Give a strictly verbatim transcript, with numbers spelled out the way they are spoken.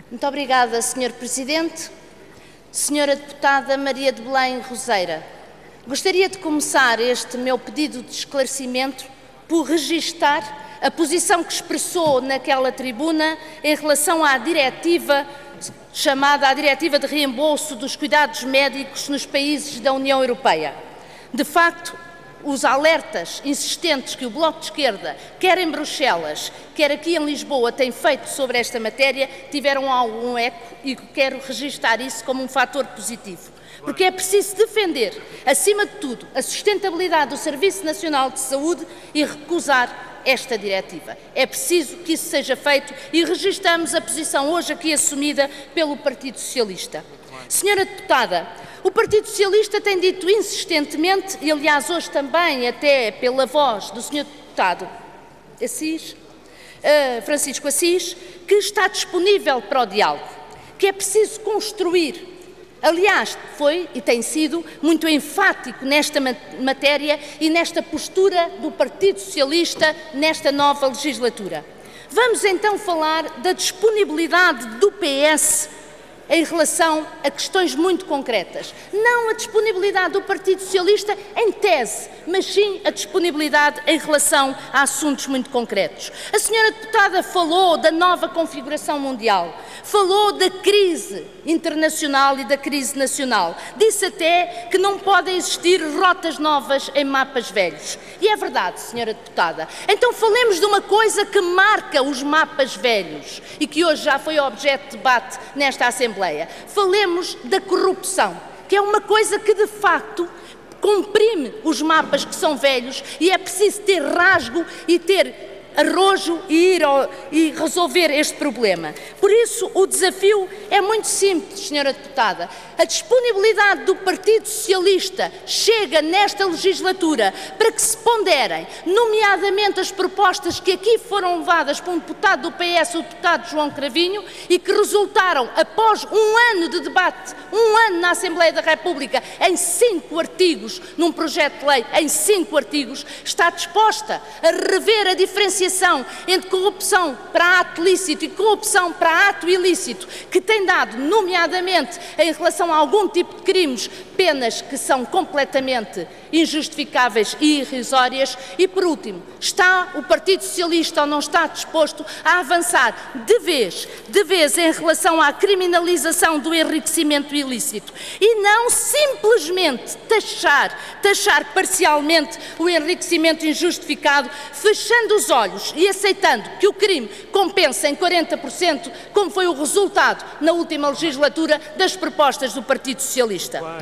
Muito obrigada, senhor Presidente. Senhora Deputada Maria de Belém Roseira, gostaria de começar este meu pedido de esclarecimento por registar a posição que expressou naquela tribuna em relação à diretiva chamada a Diretiva de Reembolso dos Cuidados Médicos nos países da União Europeia. De facto, os alertas insistentes que o Bloco de Esquerda, quer em Bruxelas, quer aqui em Lisboa, tem feito sobre esta matéria, tiveram algum eco e quero registar isso como um fator positivo. Porque é preciso defender, acima de tudo, a sustentabilidade do Serviço Nacional de Saúde e recusar esta diretiva. É preciso que isso seja feito e registamos a posição hoje aqui assumida pelo Partido Socialista. Senhora Deputada, o Partido Socialista tem dito insistentemente, e aliás hoje também até pela voz do senhor Deputado Assis, uh, Francisco Assis, que está disponível para o diálogo, que é preciso construir. Aliás, foi e tem sido muito enfático nesta matéria e nesta postura do Partido Socialista nesta nova legislatura. Vamos então falar da disponibilidade do P S em relação a questões muito concretas. Não a disponibilidade do Partido Socialista em tese, mas sim a disponibilidade em relação a assuntos muito concretos. A senhora deputada falou da nova configuração mundial, falou da crise internacional e da crise nacional. Disse até que não podem existir rotas novas em mapas velhos. E é verdade, senhora deputada. Então falemos de uma coisa que marca os mapas velhos e que hoje já foi objeto de debate nesta Assembleia. Falemos da corrupção, que é uma coisa que de facto comprime os mapas que são velhos e é preciso ter rasgo e ter arrojo e ir ao, e resolver este problema. Por isso, o desafio é muito simples, senhora deputada. A disponibilidade do Partido Socialista chega nesta legislatura para que se ponderem, nomeadamente as propostas que aqui foram levadas por um deputado do P S, o deputado João Cravinho, e que resultaram, após um ano de debate, um ano na Assembleia da República, em cinco artigos, num projeto de lei, em cinco artigos, está disposta a rever a diferenciação entre corrupção para ato lícito e corrupção para ato ilícito, que tem dado, nomeadamente, em relação a algum tipo de crimes, penas que são completamente injustificáveis e irrisórias. E, por último, está o Partido Socialista ou não está disposto a avançar de vez, de vez em relação à criminalização do enriquecimento ilícito e não simplesmente taxar, taxar parcialmente o enriquecimento injustificado, fechando os olhos e aceitando que o crime compensa em quarenta por cento, como foi o resultado na última legislatura das propostas do Partido Socialista.